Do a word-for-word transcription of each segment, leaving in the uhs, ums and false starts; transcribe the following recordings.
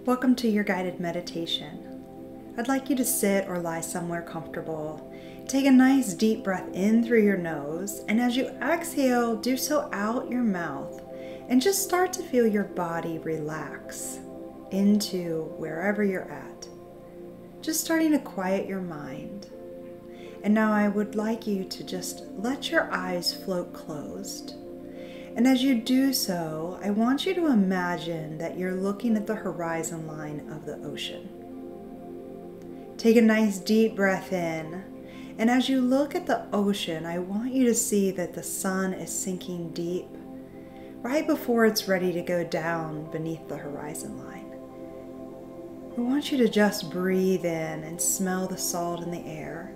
Welcome to your guided meditation. I'd like you to sit or lie somewhere comfortable. Take a nice deep breath in through your nose, and as you exhale, do so out your mouth, and just start to feel your body relax into wherever you're at. Just starting to quiet your mind. And now I would like you to just let your eyes float closed. And as you do so, I want you to imagine that you're looking at the horizon line of the ocean. Take a nice deep breath in, and as you look at the ocean, I want you to see that the sun is sinking deep, right before it's ready to go down beneath the horizon line. I want you to just breathe in and smell the salt in the air.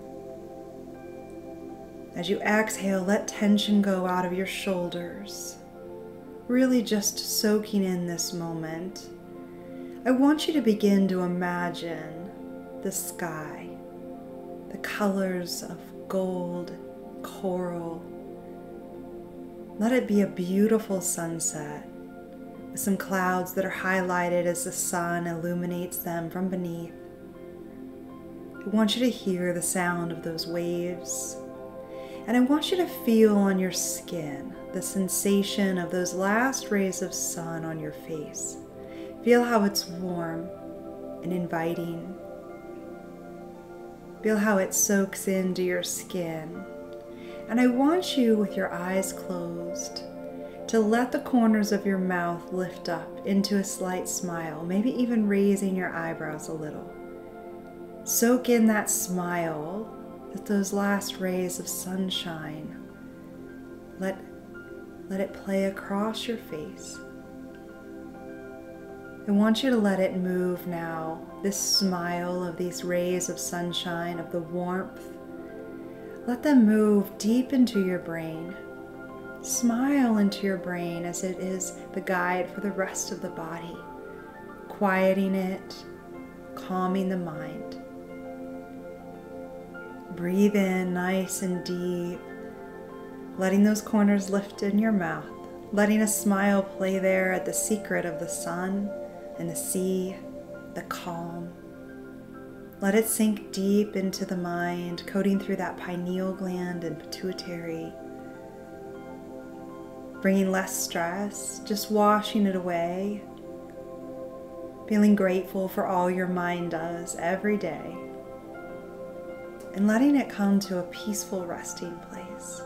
As you exhale, let tension go out of your shoulders, really just soaking in this moment. I want you to begin to imagine the sky, the colors of gold, coral. Let it be a beautiful sunset with some clouds that are highlighted as the sun illuminates them from beneath. I want you to hear the sound of those waves. And I want you to feel on your skin the sensation of those last rays of sun on your face. Feel how it's warm and inviting. Feel how it soaks into your skin. And I want you, with your eyes closed, to let the corners of your mouth lift up into a slight smile, maybe even raising your eyebrows a little. Soak in that smile with those last rays of sunshine. Let, let it play across your face. I want you to let it move now, this smile of these rays of sunshine, of the warmth. Let them move deep into your brain. Smile into your brain as it is the guide for the rest of the body, quieting it, calming the mind. Breathe in nice and deep, letting those corners lift in your mouth, letting a smile play there at the secret of the sun and the sea, the calm. Let it sink deep into the mind, coating through that pineal gland and pituitary, bringing less stress, just washing it away, feeling grateful for all your mind does every day, and letting it come to a peaceful resting place.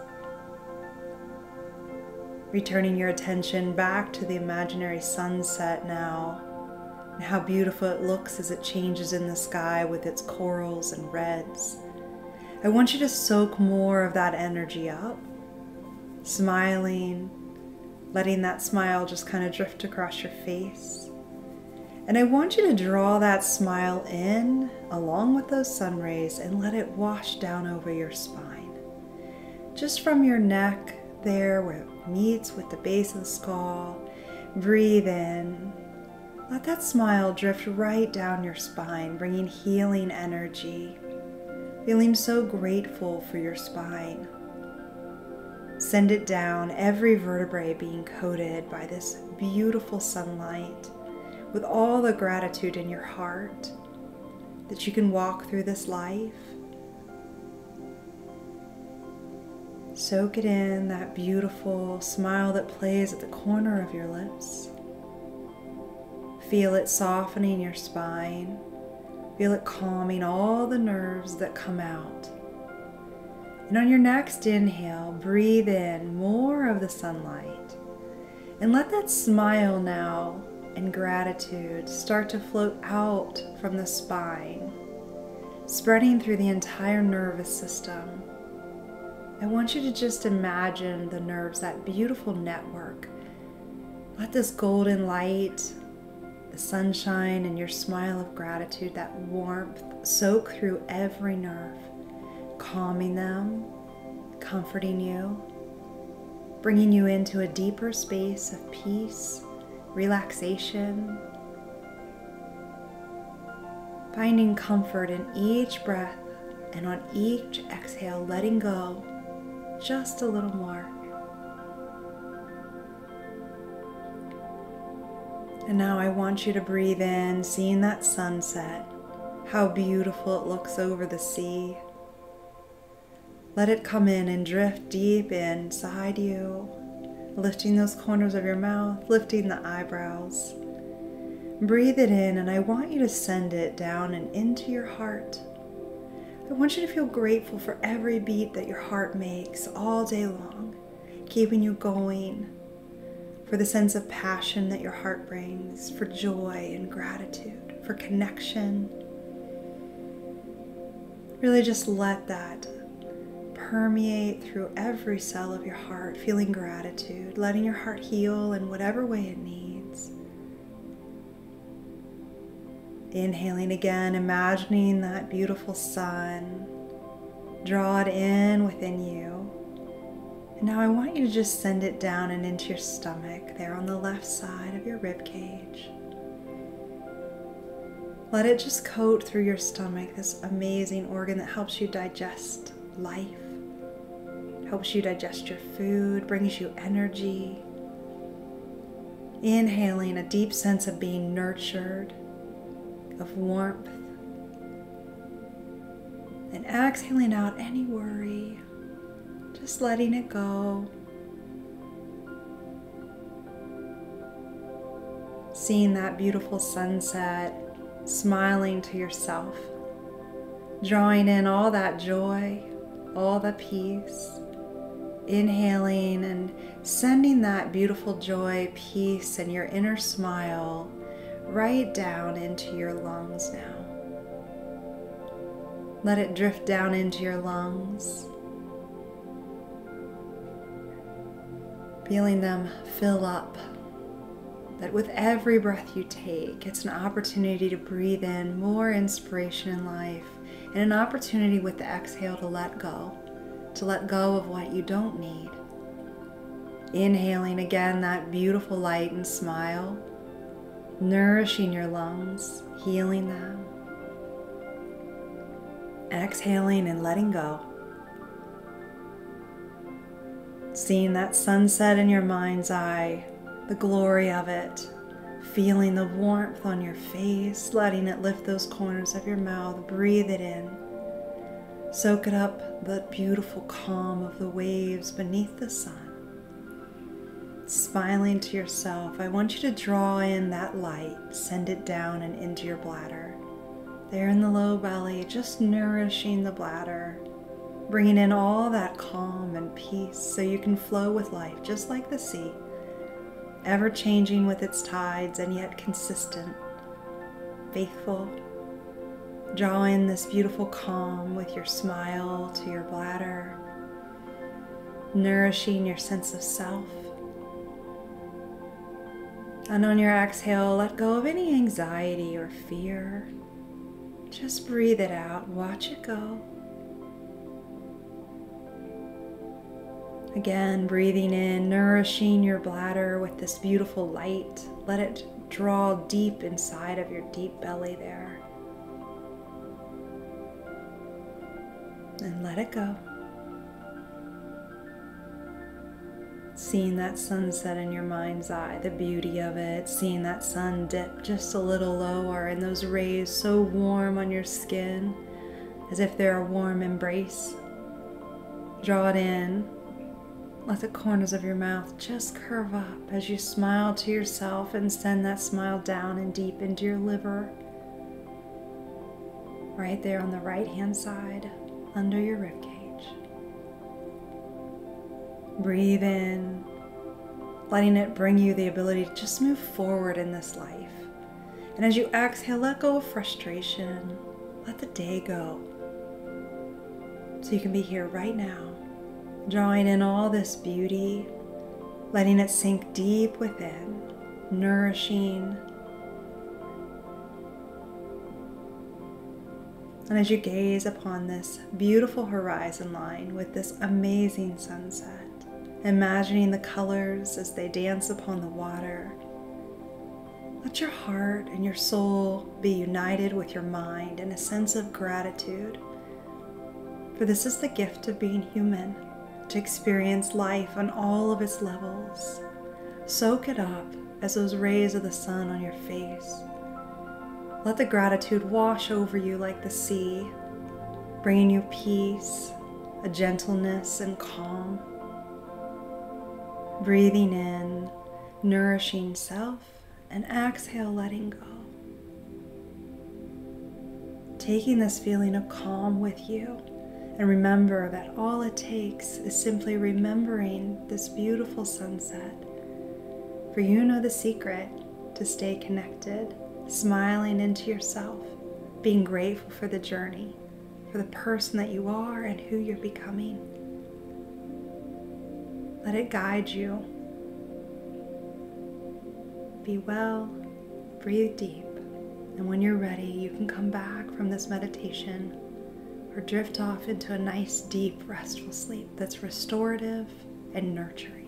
Returning your attention back to the imaginary sunset now, and how beautiful it looks as it changes in the sky with its corals and reds. I want you to soak more of that energy up, smiling, letting that smile just kind of drift across your face. And I want you to draw that smile in along with those sun rays and let it wash down over your spine. Just from your neck there where it meets with the base of the skull, breathe in. Let that smile drift right down your spine, bringing healing energy, feeling so grateful for your spine. Send it down, every vertebrae being coated by this beautiful sunlight, with all the gratitude in your heart that you can walk through this life. Soak it in, that beautiful smile that plays at the corner of your lips. Feel it softening your spine. Feel it calming all the nerves that come out. And on your next inhale, breathe in more of the sunlight. And let that smile now and gratitude start to float out from the spine, spreading through the entire nervous system. I want you to just imagine the nerves, that beautiful network. Let this golden light, the sunshine, and your smile of gratitude, that warmth, soak through every nerve, calming them, comforting you, bringing you into a deeper space of peace, relaxation, finding comfort in each breath, and on each exhale, letting go just a little more. And now I want you to breathe in, seeing that sunset, how beautiful it looks over the sea. Let it come in and drift deep inside you, lifting those corners of your mouth, lifting the eyebrows. Breathe it in, and I want you to send it down and into your heart. I want you to feel grateful for every beat that your heart makes all day long, keeping you going, for the sense of passion that your heart brings, for joy and gratitude, for connection. Really just let that permeate through every cell of your heart, feeling gratitude, letting your heart heal in whatever way it needs. Inhaling again, imagining that beautiful sun. Draw it in within you. And now I want you to just send it down and into your stomach, there on the left side of your rib cage. Let it just coat through your stomach, this amazing organ that helps you digest life, helps you digest your food, brings you energy. Inhaling a deep sense of being nurtured, of warmth. And exhaling out any worry, just letting it go. Seeing that beautiful sunset, smiling to yourself, drawing in all that joy, all the peace, inhaling and sending that beautiful joy, peace, and your inner smile right down into your lungs now. Let it drift down into your lungs, feeling them fill up. That with every breath you take, it's an opportunity to breathe in more inspiration in life, and an opportunity with the exhale to let go, to let go of what you don't need. Inhaling again that beautiful light and smile, nourishing your lungs, healing them. Exhaling and letting go. Seeing that sunset in your mind's eye, the glory of it, feeling the warmth on your face, letting it lift those corners of your mouth. Breathe it in. Soak it up, the beautiful calm of the waves beneath the sun. Smiling to yourself, I want you to draw in that light, send it down and into your bladder. There in the low belly, just nourishing the bladder, bringing in all that calm and peace so you can flow with life just like the sea. Ever changing with its tides and yet consistent, faithful. Draw in this beautiful calm with your smile to your bladder, nourishing your sense of self. And on your exhale, let go of any anxiety or fear. Just breathe it out, watch it go. Again, breathing in, nourishing your bladder with this beautiful light. Let it draw deep inside of your deep belly there. And let it go. Seeing that sunset in your mind's eye, the beauty of it, seeing that sun dip just a little lower and those rays so warm on your skin, as if they're a warm embrace. Draw it in. Let the corners of your mouth just curve up as you smile to yourself and send that smile down and deep into your liver. Right there on the right hand side, under your ribcage. Breathe in, letting it bring you the ability to just move forward in this life. And as you exhale, let go of frustration. Let the day go. So you can be here right now. Drawing in all this beauty, letting it sink deep within, nourishing. And as you gaze upon this beautiful horizon line with this amazing sunset, imagining the colors as they dance upon the water, let your heart and your soul be united with your mind in a sense of gratitude. For this is the gift of being human. To experience life on all of its levels. Soak it up as those rays of the sun on your face. Let the gratitude wash over you like the sea, bringing you peace, a gentleness and calm. Breathing in, nourishing self, and exhale, letting go. Taking this feeling of calm with you, and remember that all it takes is simply remembering this beautiful sunset. For you know the secret to stay connected, smiling into yourself, being grateful for the journey, for the person that you are and who you're becoming. Let it guide you. Be well, breathe deep, and when you're ready, you can come back from this meditation or drift off into a nice, deep, restful sleep that's restorative and nurturing.